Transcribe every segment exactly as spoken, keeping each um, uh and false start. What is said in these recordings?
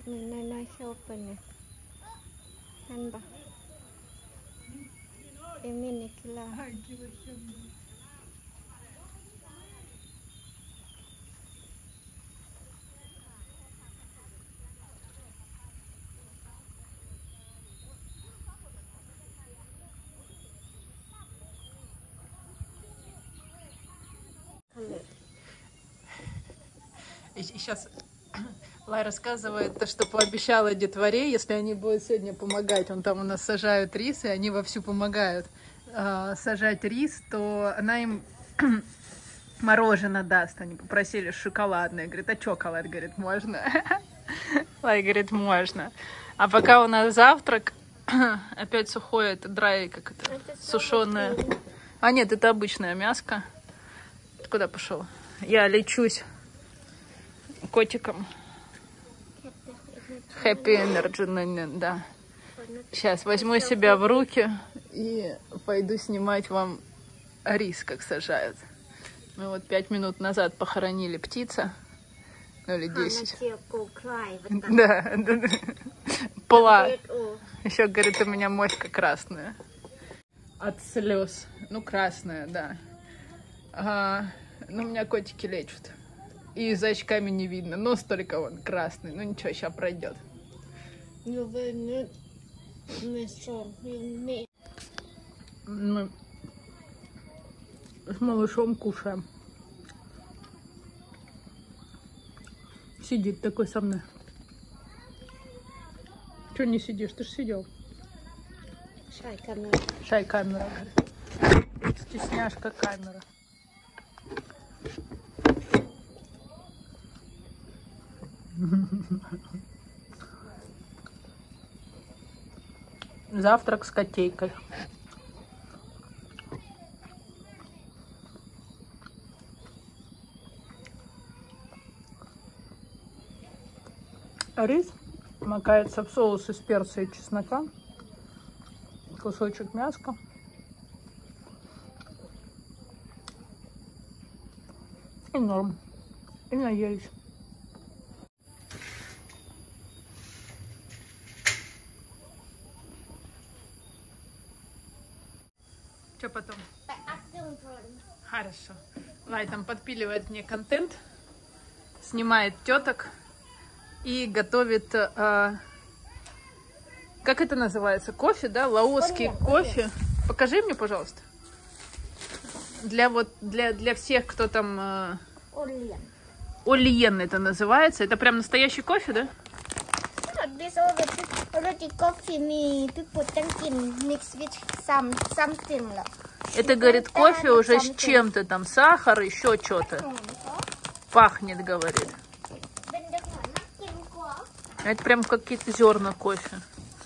น้อยๆชอบเป็นไงนั่นปะเอมินนี่คือละ И сейчас Лай рассказывает то, что пообещала детворе, если они будут сегодня помогать. Он там у нас сажают рис, и они вовсю помогают э, сажать рис, то она им мороженое даст. Они попросили шоколадное. Говорит, а шоколад? Говорит, можно? Лай говорит, можно. А пока у нас завтрак, опять сухое, это драй, как это, сушеное. А нет, это обычное мяско. Ты куда пошел? Я лечусь котиком. Happy Energy, да. Сейчас возьму себя в руки и пойду снимать вам рис, как сажают. Мы вот пять минут назад похоронили птица. Ну или десять. Да, да, да. Пла. Еще, говорит, у меня моська красная. От слез. Ну, красная, да. А, ну, у меня котики лечат. И за очками не видно. Нос только он красный. Ну ничего, сейчас пройдет. Мы с малышом кушаем. Сидит такой со мной. Чего не сидишь? Ты же сидел. Шай камера. Шай камера. Стесняшка камера. Завтрак с котейкой. Рис макается в соус из перца и чеснока. Кусочек мяска. И норм. И наелись. Что потом? Хорошо. Лай там подпиливает мне контент, снимает теток и готовит, э, как это называется, кофе, да, лаосский кофе. Покажи мне, пожалуйста. Для вот для для всех, кто там. Э, Олиен это называется. Это прям настоящий кофе, да? Это, говорит, кофе уже с чем-то там, сахар, еще что-то. Пахнет, говорит. Это прям какие-то зерна кофе.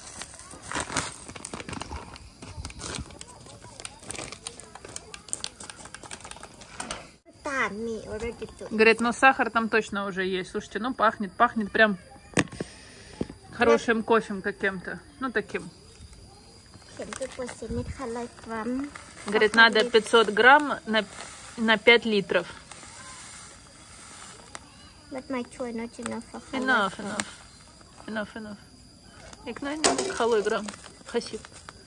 Говорит, но сахар там точно уже есть. Слушайте, ну пахнет, пахнет прям хорошим кофем каким-то. Ну таким. Говорит, надо пятьсот грамм на, на пять литров. Enough, enough. Enough, enough. Икнай, халой грамм. Хасиб.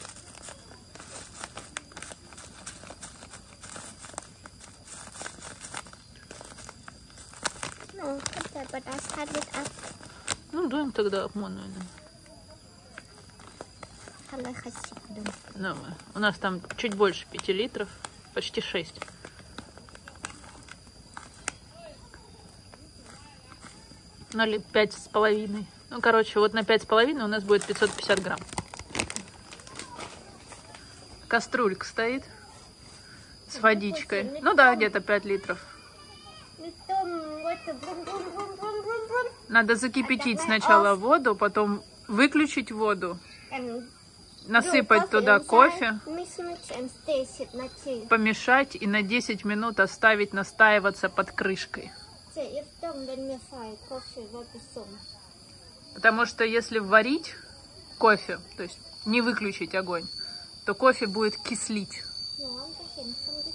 Ну, дуем тогда обманываем. Давай. У нас там чуть больше пяти литров, почти шесть. Ну, пять с половиной. Ну, короче, вот на пять с половиной у нас будет пятьсот пятьдесят грамм. Кастрюлька стоит с водичкой. Ну да, где-то пять литров. Надо закипятить сначала воду, потом выключить воду, насыпать туда кофе, помешать и на десять минут оставить настаиваться под крышкой. Потому что если варить кофе, то есть не выключить огонь, то кофе будет кислить.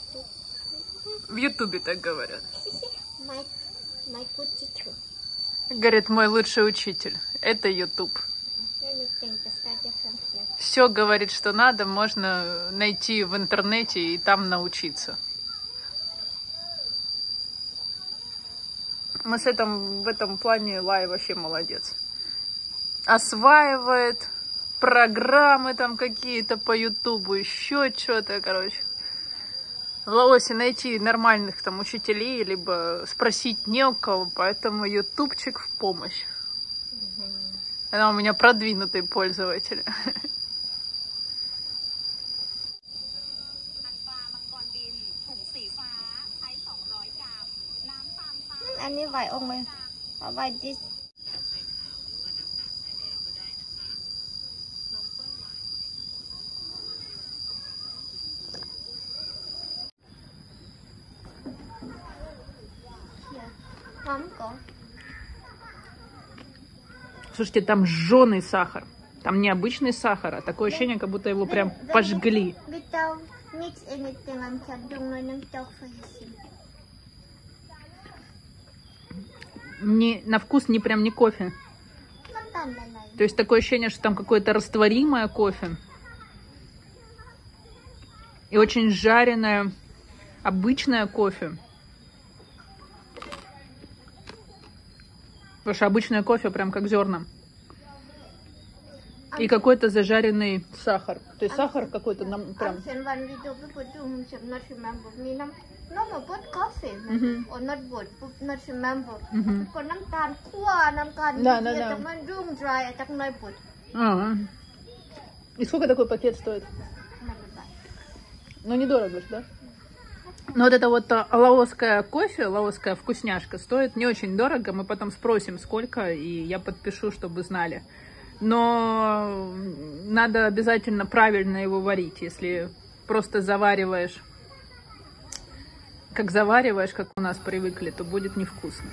В Ютубе так говорят. Говорит, мой лучший учитель. Это YouTube. Anything to start differently. Все, говорит, что надо, можно найти в интернете и там научиться. Мы с этим, в этом плане Лай вообще молодец. Осваивает программы там какие-то по Ютубу, еще что-то, короче. В Лаосе найти нормальных там учителей, либо спросить не у кого, поэтому ютубчик в помощь. Она у меня продвинутый пользователь. อันนี้ไหวออกมาเอาไหวดิ Слушайте, там жженый сахар. Там не обычный сахар, а такое ощущение, как будто его прям пожгли. Не, на вкус не прям не кофе. То есть такое ощущение, что там какое-то растворимое кофе. И очень жареное обычное кофе. Потому что обычное кофе прям как зерна. И какой-то зажаренный сахар. То есть сахар какой-то нам прям... Да, да, да. А-а. И сколько такой пакет стоит? Ну, недорого же, да? Но вот это вот лаосское кофе, лаосская вкусняшка стоит не очень дорого. Мы потом спросим, сколько, и я подпишу, чтобы знали. Но надо обязательно правильно его варить. Если просто завариваешь, как завариваешь, как у нас привыкли, то будет невкусно.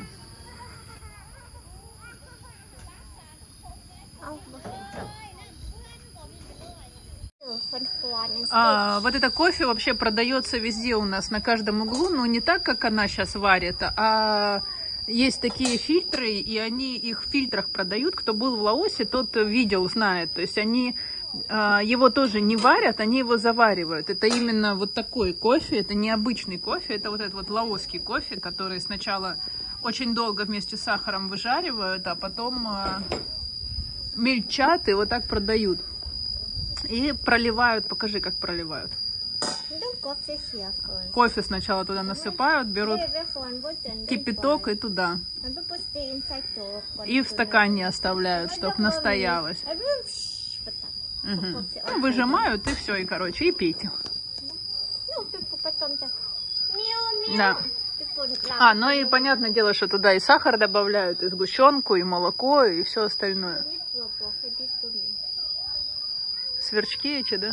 А, вот это кофе вообще продается везде у нас, на каждом углу, но не так, как она сейчас варит, а есть такие фильтры, и они их в фильтрах продают. Кто был в Лаосе, тот видел, знает. То есть они а, его тоже не варят, они его заваривают. Это именно вот такой кофе, это не обычный кофе, это вот этот вот лаосский кофе, который сначала очень долго вместе с сахаром выжаривают, а потом а, мельчат и вот так продают. И проливают, покажи, как проливают. Кофе сначала туда насыпают, берут кипяток и туда. И в стакане оставляют, чтобы настоялось. Угу. Ну, выжимают и все, и короче, и пейте. Да. А, ну и понятное дело, что туда и сахар добавляют, и сгущенку, и молоко, и все остальное. Сверчки эти, да?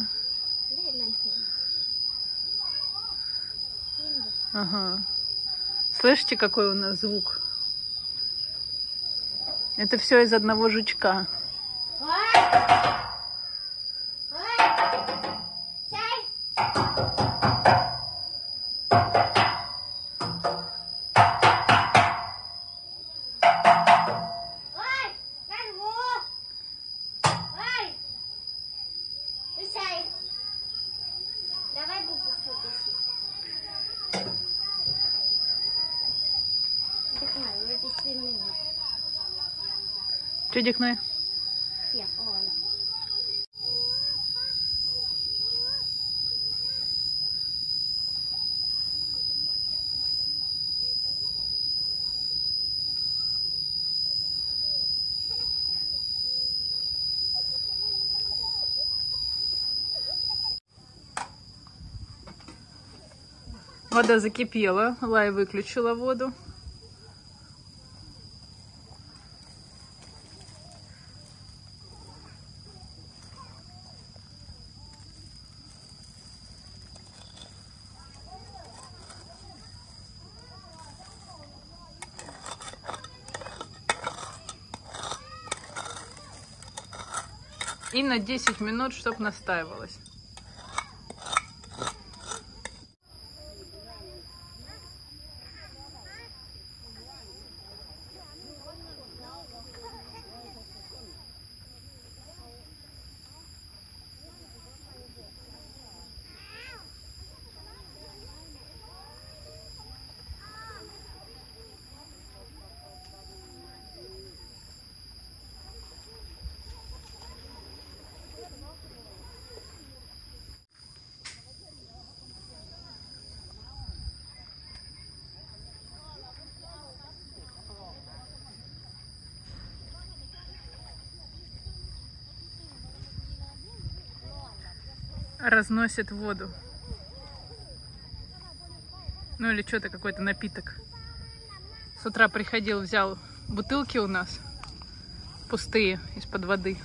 Ага. Слышите, какой у нас звук? Это все из одного жучка. Что дикной? Вода закипела, Лай выключила воду. И на десять минут, чтобы настаивалось. разносит воду. Ну или что-то, какой-то напиток. С утра приходил, взял бутылки у нас пустые из-под воды.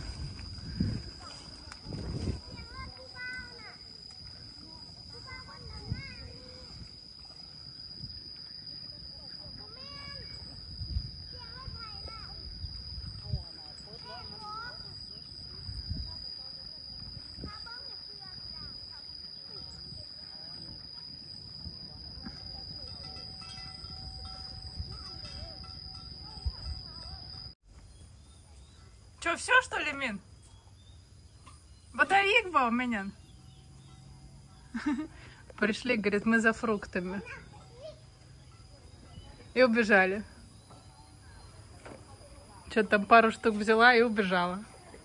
Че, все, что ли, Мин? Батареек был у меня. Пришли, говорит, мы за фруктами. И убежали. Что-то там пару штук взяла и убежала.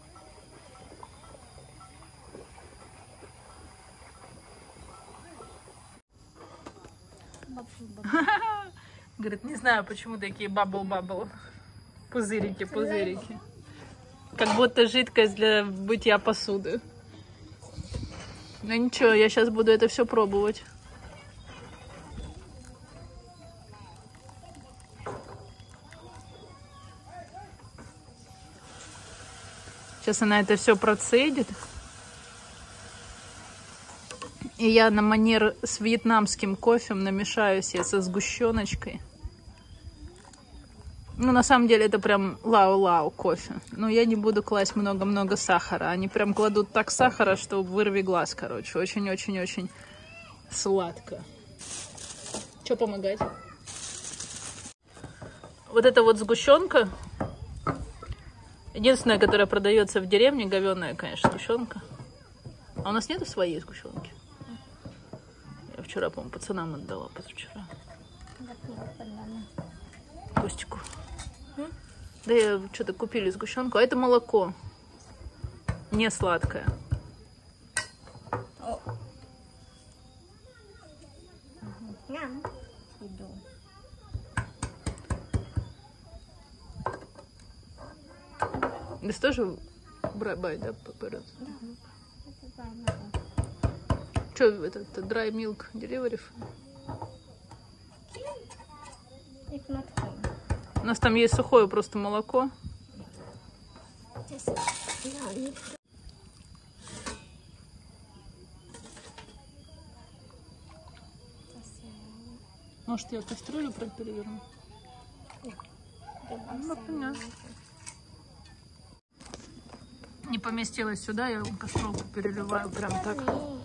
Говорит, не знаю, почему такие бабл-бабл. Пузырики, пузырики. Как будто жидкость для мытья посуды. Ну ничего, я сейчас буду это все пробовать. Сейчас она это все процедит. И я на манер с вьетнамским кофе намешаю себе со сгущеночкой. Ну, на самом деле, это прям лау-лау кофе. Но я не буду класть много-много сахара. Они прям кладут так сахара, что вырви глаз, короче. Очень-очень-очень сладко. Что помогать? Вот эта вот сгущенка. Единственная, которая продается в деревне, говёная, конечно, сгущенка. А у нас нету своей сгущенки? Я вчера, по-моему, пацанам отдала, позавчера. Костику. Да я что-то купили сгущенку, а это молоко. Не сладкое. Здесь тоже брай-бай, да, поперед? Что это, это dry milk delivery? У нас там есть сухое просто молоко. Может, я кастрюлю переверну? Ну, понятно. Не поместилась сюда, я кастрюльку переливаю прям так.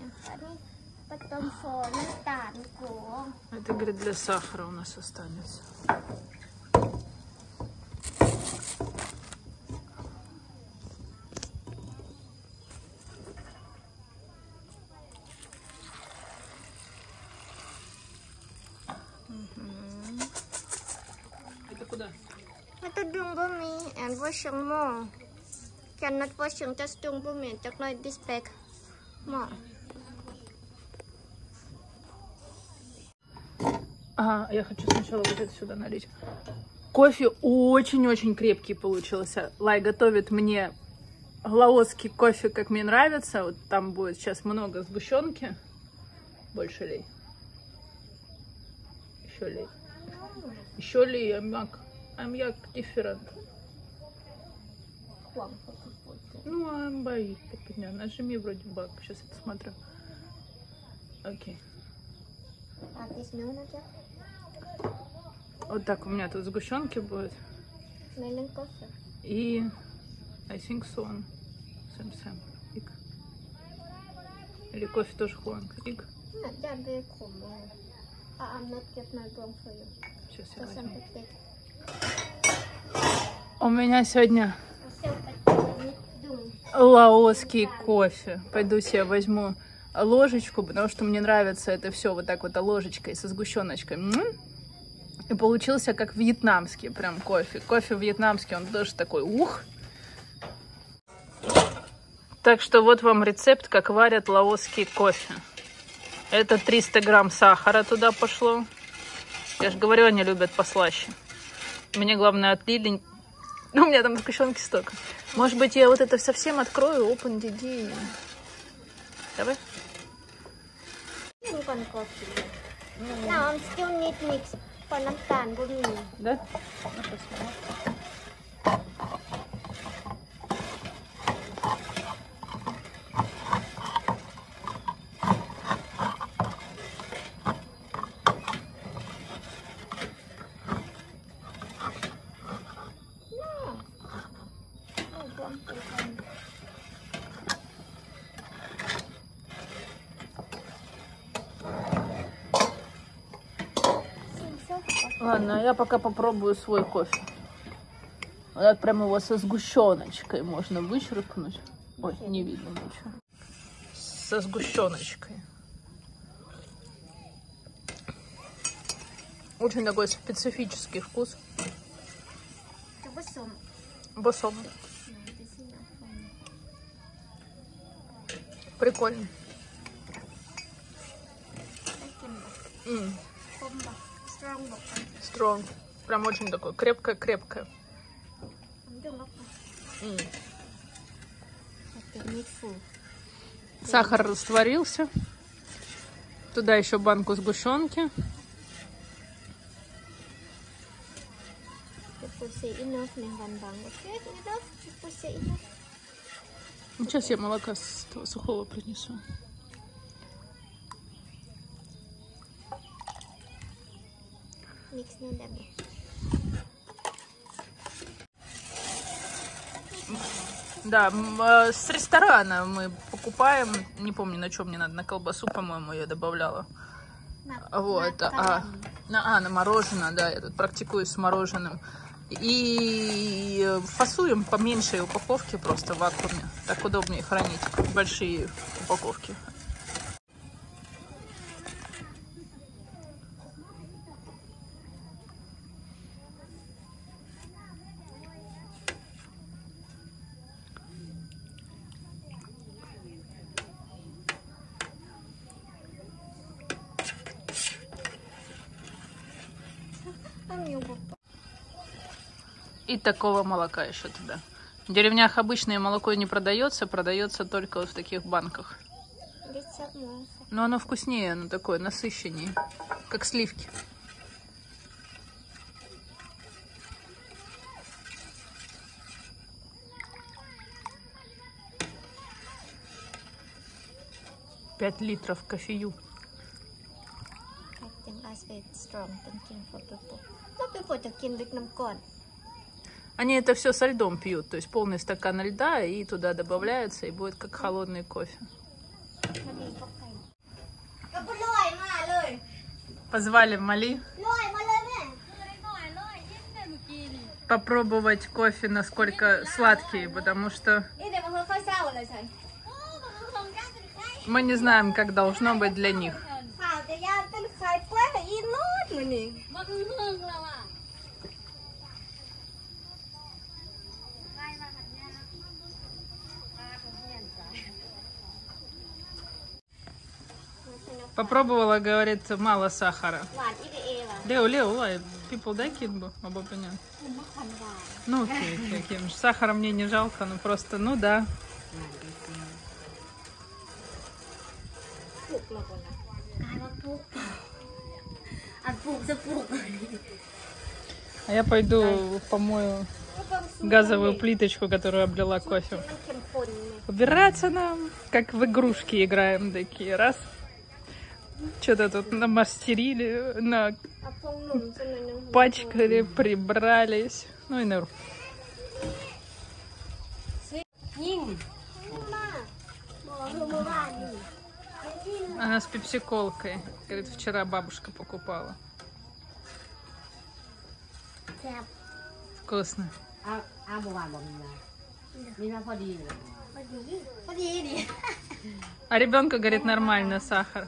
Это, говорит, для сахара у нас останется. Это куда? Это dung bơ mi and vô sương mò. Chẳng nát vô sương cho dung bơ mi chắc nói this bag mò. Ага, я хочу сначала вот это сюда налить. Кофе очень-очень крепкий получился. Лай готовит мне лаосский кофе, как мне нравится. Вот там будет сейчас много сгущенки. Больше лей. Еще лей. Еще лей, амьяк. Амьяк different. Ну, амбай. Нажми вроде бак. Сейчас я посмотрю. Окей. Вот так у меня тут сгущенки будет. И I think so on. Сэм сэм. Ик. Или кофе тоже хуанг. Ик. Сейчас я возьму. У меня сегодня лаосский кофе. Пойду себе возьму ложечку, потому что мне нравится это все вот так вот ложечкой со сгущеночкой. И получился как вьетнамский прям кофе. Кофе вьетнамский, он тоже такой ух. Так что вот вам рецепт, как варят лаосский кофе. Это триста грамм сахара туда пошло. Я же говорю, они любят послаще. Мне главное отлили. Ну, у меня там сгущенки столько. Может быть, я вот это совсем открою. Open ди ди. Давай. Ну, còn кофе. Now I'm still need mix. По намтан буми. Да? Ну, посмотрим. Ладно, я пока попробую свой кофе. Вот прям его со сгущеночкой можно вычеркнуть. Ой, не видно ничего. Со сгущеночкой. Очень такой специфический вкус. Босом. Босом. Прикольно. Mm. Strong. Прям очень такое крепкое-крепкое. Mm. Сахар растворился. Туда еще банку сгущенки. Сейчас я молока с того сухого принесу. Да, с ресторана мы покупаем, не помню, на чем мне надо, на колбасу, по-моему, я добавляла. На, вот, на, а, на, а, на мороженое, да, я тут практикуюсь с мороженым. И фасуем по меньшей упаковке, просто в вакууме. Так удобнее хранить большие упаковки. И такого молока еще туда. В деревнях обычное молоко не продается, продается только вот в таких банках. Но оно вкуснее, оно такое насыщеннее, как сливки. Пять литров кофею. Они это все со льдом пьют, то есть полный стакан льда и туда добавляется, и будет как холодный кофе. Позвали Мали попробовать кофе, насколько сладкий, потому что мы не знаем, как должно быть для них. Попробовала, говорит, мало сахара. Лео, Лео, лай, people like it, обопонят. Ну, окей, окей, окей. Сахара мне не жалко, ну просто, ну да. А я пойду помою газовую плиточку, которую облила кофе. Убираться нам, как в игрушки играем такие, раз. Что-то тут намастерили, на пачкали, прибрались. Ну и ныру. Она с пепсиколкой. Говорит, вчера бабушка покупала. Вкусно. А ребенку, говорит, нормально сахар.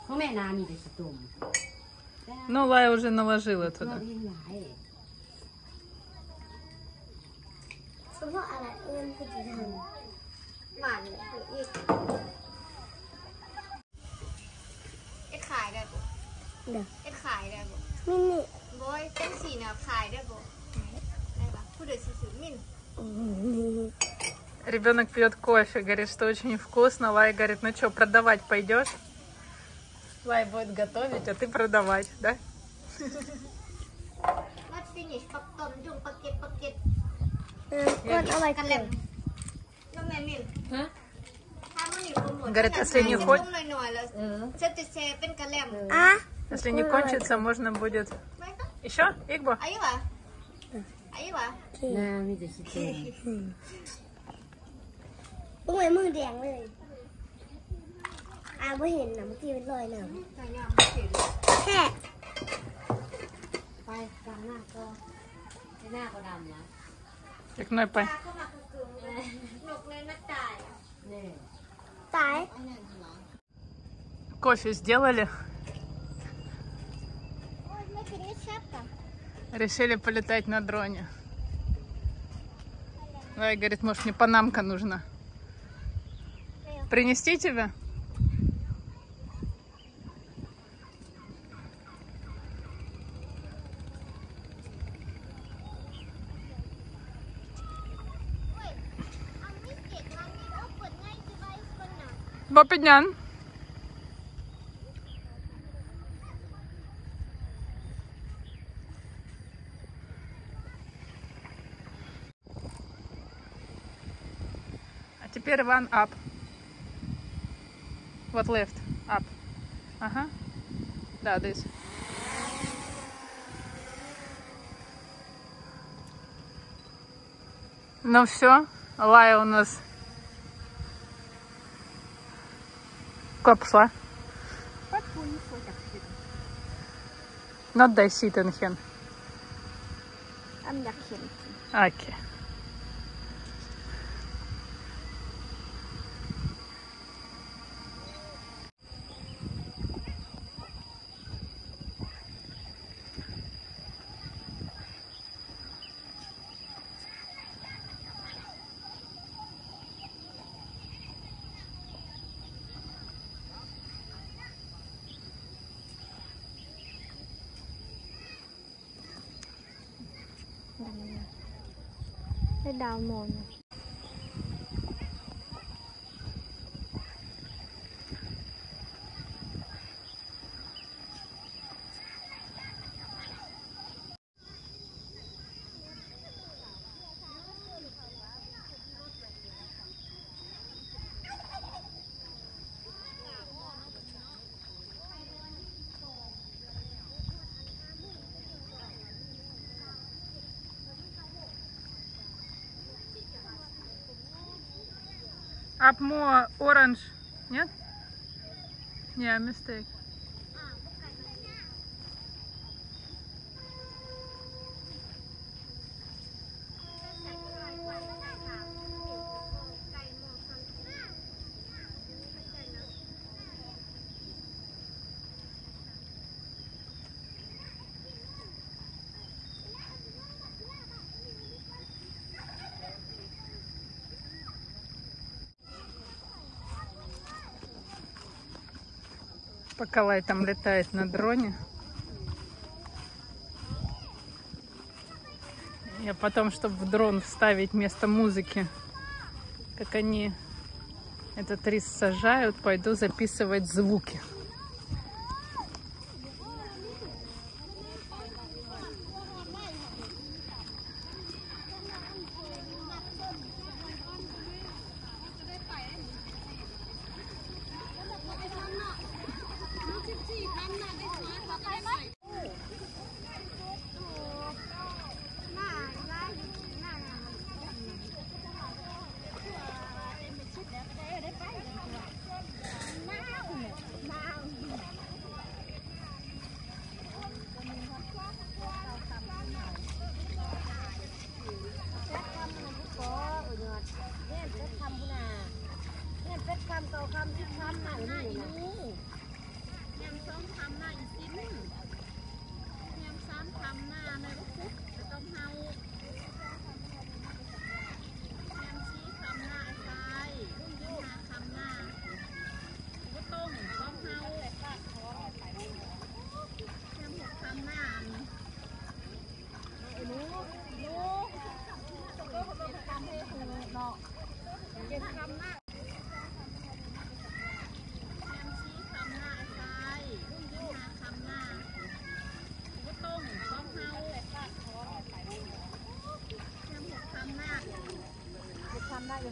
Ну, Лая уже наложила туда. Ребенок пьет кофе, говорит, что очень вкусно. Лай говорит, ну что, продавать пойдешь? Лай будет готовить, а ты продавать, да? Говорит, если не хочешь, если не кончится, можно будет. Еще? Игбо? ปุ้งไอ้มือแดงเลยอาไม่เห็นนะเมื่อกี้เป็นรอยน้ำแค่ไปกลางหน้าก็หน้าก็ดำนะ Так, ну и по. Кофе сделали. Решили полетать на дроне. Лай говорит, может, мне панамка нужна. Принести тебе? Бопиднян. А теперь one up. Вот left, up. Ага. Да, this. Ну все, Лая у нас. Куда пошла? Not дай ситен хен. Окей. Cái đào mồn Up more orange. Нет? Yeah, mistake. Пока Лай там летает на дроне. Я потом, чтобы в дрон вставить вместо музыки, как они этот рис сажают, пойду записывать звуки.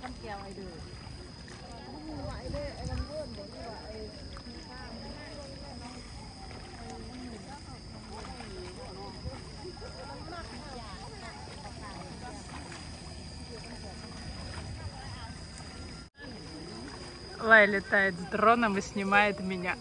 Лай летает с дроном и снимает меня.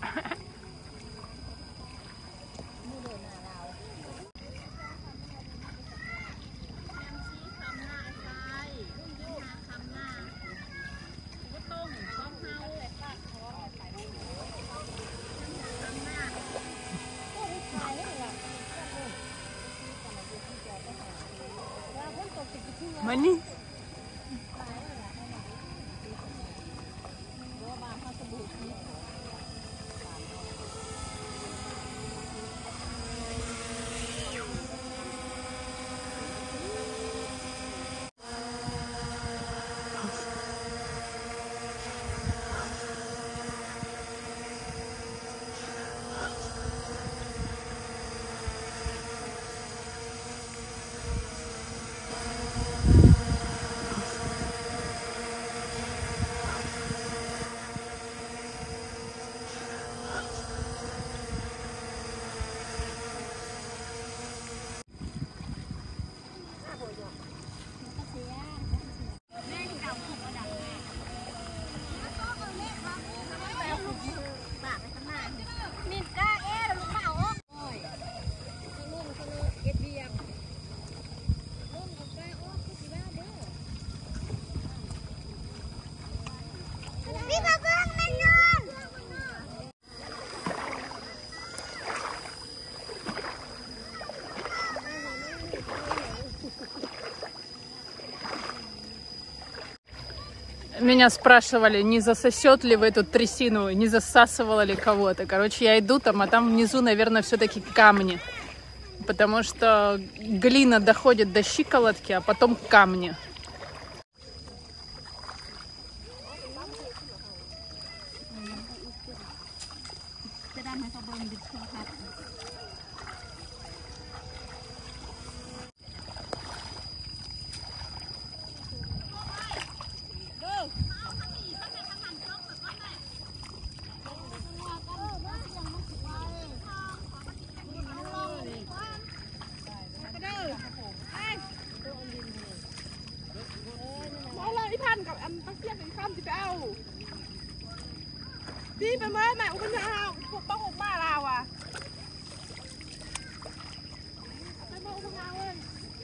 Мани. Меня спрашивали, не засосет ли в эту трясину, не засасывала ли кого-то. Короче, я иду там, а там внизу, наверное, все-таки камни. Потому что глина доходит до щиколотки, а потом камни. điไปเมื่อไหร่คุณจะเอาต้องออกมาเราอ่ะไปมาอุปการเลย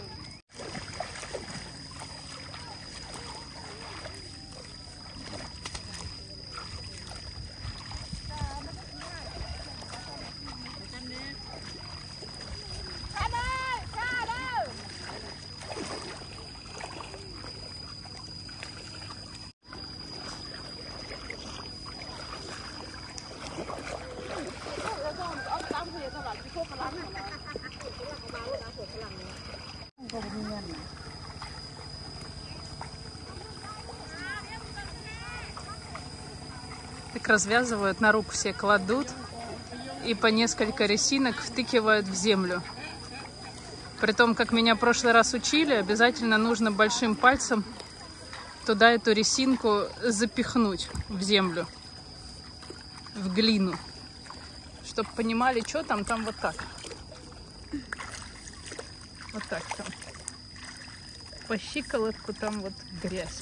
Так развязывают, на руку все кладут и по несколько резинок втыкивают в землю. При том, как меня в прошлый раз учили, обязательно нужно большим пальцем туда эту резинку запихнуть в землю, в глину. Чтобы понимали, что там, там вот так. Вот так там. По щиколотку там вот грязь.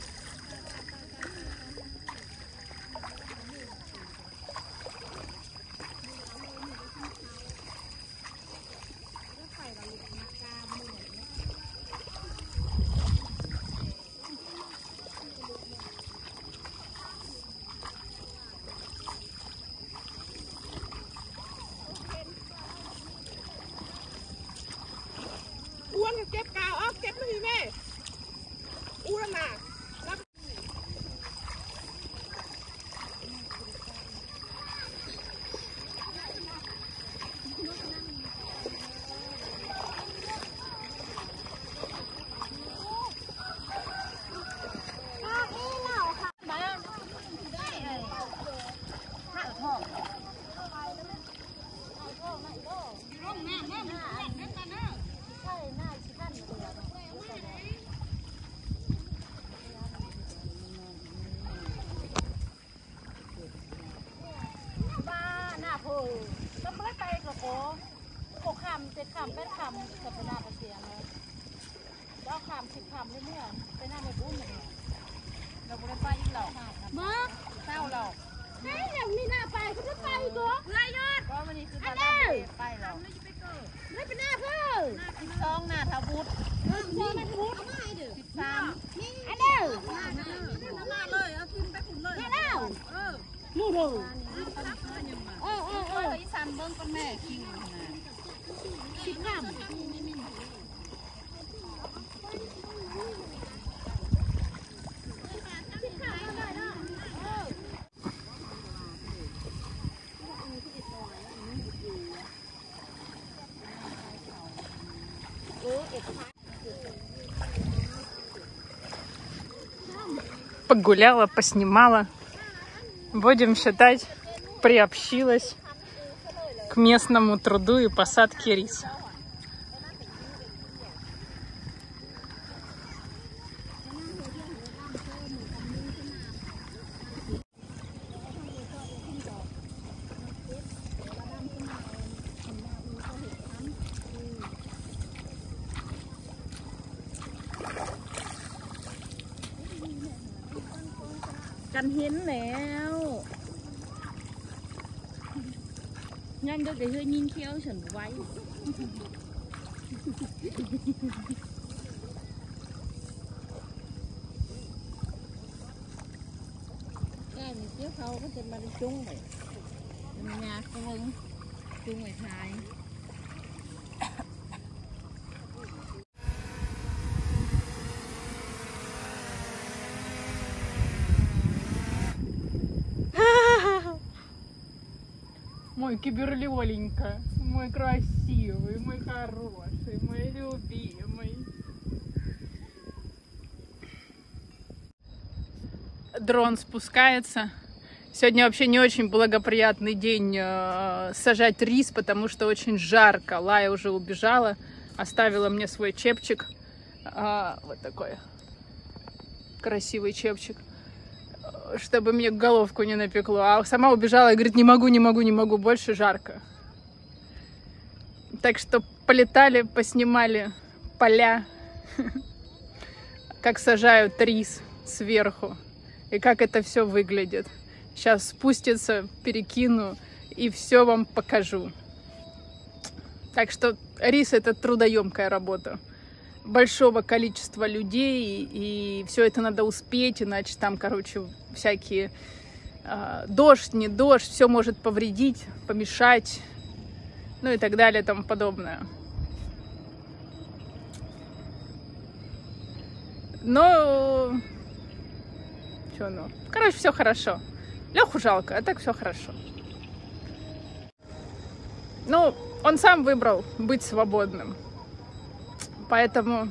เก็บกาวออกเก็บไม่มีแม่อู้แล้วนะแล้วข่กระโปงหกคำเจ็ดคำแปดคำกับไปหน้าประเสียงเลยแล้วคำสิบคำเรื่อยๆไปหน้าไม่บุ้มเลยเราไม่ได้ไปอีกหรอกมาเศร้าหรอกเฮ้ยอย่างนี้หน้าไปเขาจะไปตัวไรยอดก็วันนี้คือตอนแรกไปหรอกไม่เป็นหน้าเพื่อสิบสองหน้าทาวุฒิสิบสองหน้าทาวุฒิสิบสามอันเดียวหน้าเลยเอาขึ้นไปขุนเลยหน้าเออนู่นเลยเออเออเอออีสานเบิ้งกับแม่คิงนะสิบห้าпогуляла, поснимала. Будем считать, приобщилась к местному труду и посадке риса. Canh hiến lẹo nhanh được để hơi nhìn khéo sần váy cái này chiếu khâu có trên ba đi chung vậy nhà con chung ngày thái Мой киберлёленька, мой красивый, мой хороший, мой любимый. Дрон спускается. Сегодня вообще не очень благоприятный день э, сажать рис, потому что очень жарко. Лая уже убежала, оставила мне свой чепчик. Э, вот такой красивый чепчик, чтобы мне головку не напекло. А сама убежала и говорит, не могу, не могу, не могу, больше жарко. Так что полетали, поснимали поля, как сажают рис сверху и как это все выглядит. Сейчас спустится, перекину и все вам покажу. Так что рис — это трудоемкая работа большого количества людей, и все это надо успеть, иначе там, короче, всякие э, дождь, не дождь, все может повредить, помешать, ну и так далее, и тому подобное. Но, что, ну, короче, все хорошо. Леху жалко, а так все хорошо. Ну, он сам выбрал быть свободным. Поэтому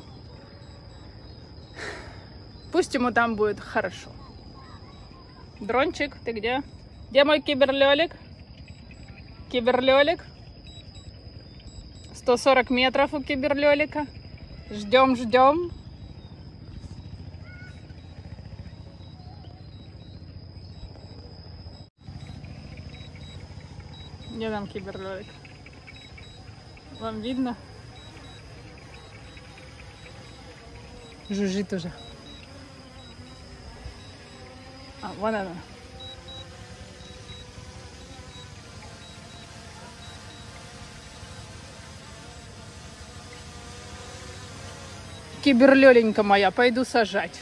пусть ему там будет хорошо. Дрончик, ты где? Где мой киберлёлик? Киберлёлик. сто сорок метров у киберлёлика. Ждем, ждем. Где там киберлёлик? Вам видно? Жужжит уже. А, вон она. Киберлёленька моя, пойду сажать.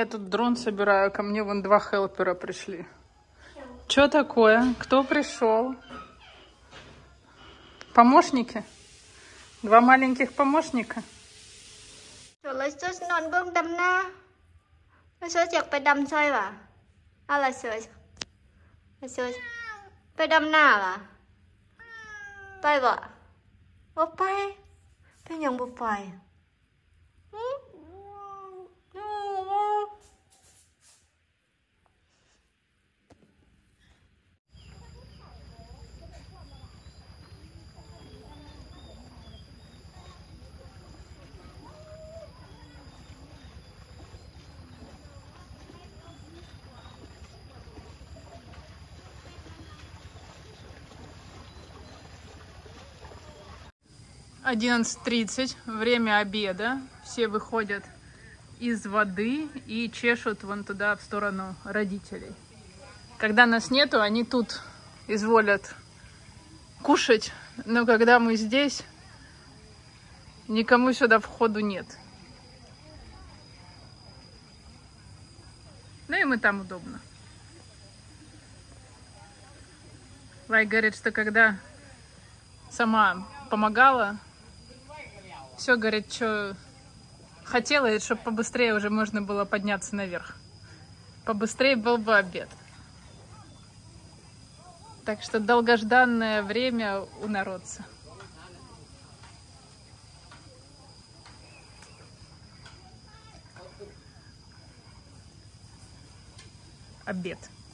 Я тут дрон собираю, ко мне вон два хелпера пришли. Что такое? Кто пришел? Помощники? Два маленьких помощника? เราช่วยนอนเบื้องดำหน้าเราช่วยอยากไปดำช่วยว่ะอะไรช่วยเราช่วยไปดำหน้าว่ะไปบ่บ่ไปไปยังบ่ไป одиннадцать тридцать, время обеда. Все выходят из воды и чешут вон туда, в сторону родителей. Когда нас нету, они тут изволят кушать. Но когда мы здесь, никому сюда входу нет. Ну и мы там удобно. Лай говорит, что когда сама помогала, все, говорит, что хотела, чтобы побыстрее уже можно было подняться наверх. Побыстрее был бы обед. Так что долгожданное время у народца. Обед.